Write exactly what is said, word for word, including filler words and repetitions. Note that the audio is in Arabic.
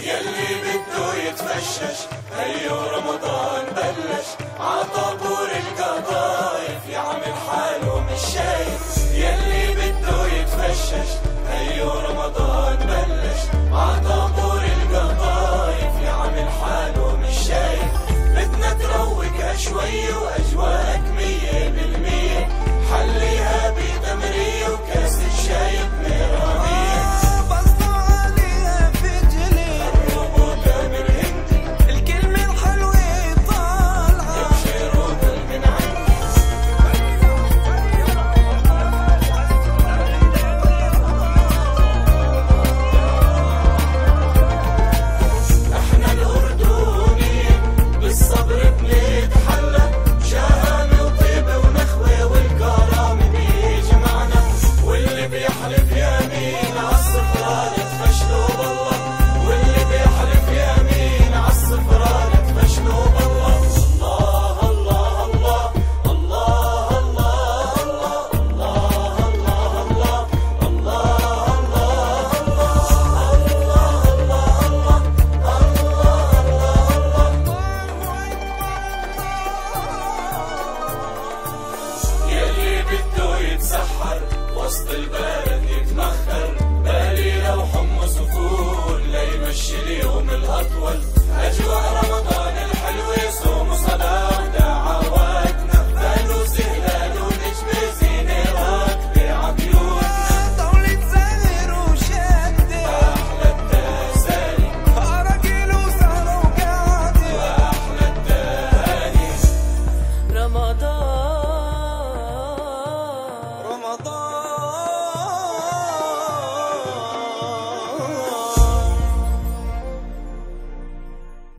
يلي بده يتفشش هيو رمضان بلش عطابور القطايف يعمل حاله مش شايف. يلي بده يتفشش هيو رمضان بلش عطابور القطايف يعمل حاله مش شايف. بدنا تروق شوي واجواءك مية بالمية حليها بتمرية وكاس الشاي بميرانية بصوا عليها فجلي الروبو تامر هندي الكلمة الحلوة طالعة يبشروا كل من عندي. احنا الأردنيين بالصبر بنتحلى شهامة وطيبة ونخوة والكرامة بيجمعنا واللي بيحلف يمين عالصفران تفشلوا بالله واللي بيحلف يمين عالصفران تفشلوا بالله. الله الله الله الله الله الله الله الله الله يلي بده يتسحر وسط البلد يتمخر بالي لو حمص وفول ليمشي اليوم الأطول أجواء